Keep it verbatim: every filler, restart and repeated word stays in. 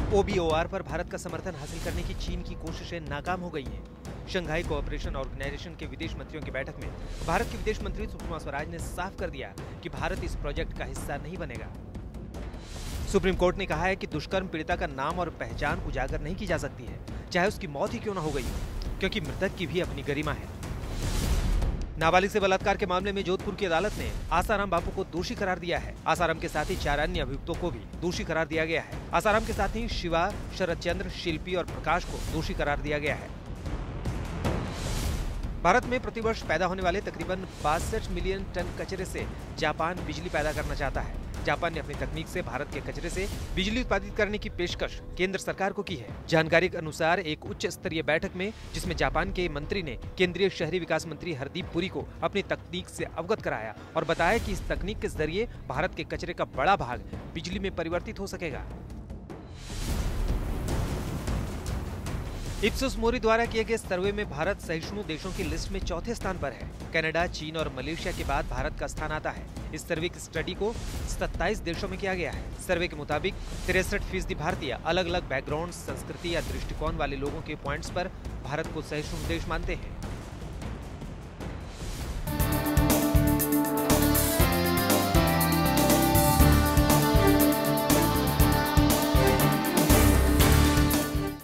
O B O R पर भारत का समर्थन हासिल करने की चीन की कोशिशें नाकाम हो गई हैं। शंघाई कोऑपरेशन ऑर्गेनाइजेशन के विदेश मंत्रियों की बैठक में भारत की विदेश मंत्री सुषमा स्वराज ने साफ कर दिया कि भारत इस प्रोजेक्ट का हिस्सा नहीं बनेगा। सुप्रीम कोर्ट ने कहा है कि दुष्कर्म पीड़िता का नाम और पहचान उजागर नहीं की जा सकती है, चाहे उसकी मौत ही क्यों न हो गई हो, क्योंकि मृतक की भी अपनी गरिमा है। नाबालिग से बलात्कार के मामले में जोधपुर की अदालत ने आसाराम बापू को दोषी करार दिया है। आसाराम के साथ ही चार अन्य अभियुक्तों को भी दोषी करार दिया गया है। आसाराम के साथ ही शिवा, शरद चंद्र, शिल्पी और प्रकाश को दोषी करार दिया गया है। भारत में प्रतिवर्ष पैदा होने वाले तकरीबन बासठ मिलियन टन कचरे से जापान बिजली पैदा करना चाहता है। जापान ने अपनी तकनीक से भारत के कचरे से बिजली उत्पादित करने की पेशकश केंद्र सरकार को की है। जानकारी के अनुसार एक उच्च स्तरीय बैठक में जिसमें जापान के मंत्री ने केंद्रीय शहरी विकास मंत्री हरदीप पुरी को अपनी तकनीक से अवगत कराया और बताया कि इस तकनीक के जरिए भारत के कचरे का बड़ा भाग बिजली में परिवर्तित हो सकेगा। इप्सोस मोरी द्वारा किए गए सर्वे में भारत सहिष्णु देशों की लिस्ट में चौथे स्थान पर है। कनाडा, चीन और मलेशिया के बाद भारत का स्थान आता है। इस सर्वे की स्टडी को सत्ताईस देशों में किया गया है। सर्वे के मुताबिक तिरसठ फीसदी भारतीय अलग अलग बैकग्राउंड, संस्कृति या दृष्टिकोण वाले लोगों के पॉइंट्स पर भारत को सहिष्णु देश मानते हैं।